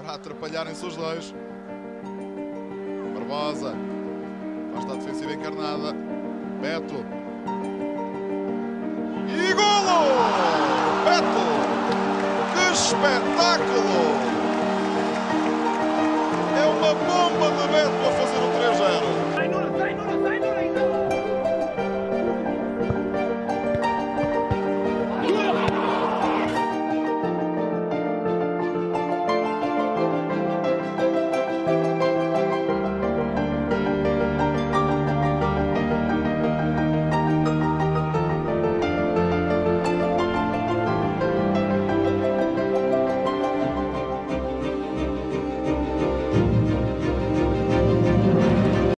para atrapalharem-se os dois. Barbosa. Faz a defensiva encarnada. Beto. E golo! Beto! Que espetáculo! É uma bomba de Beto a fazer